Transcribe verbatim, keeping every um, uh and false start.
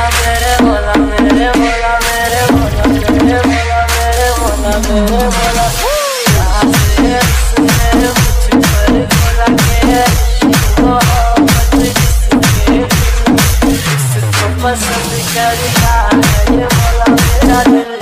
मेरे भोला मेरे भोला मेरे भोला मेरे भोला मेरे भोला मेरे भोला यहाँ से इसने मुझ पर भोला के मोहब्बत जिसके इसको पसंद करता है ये भोला मेरा दिल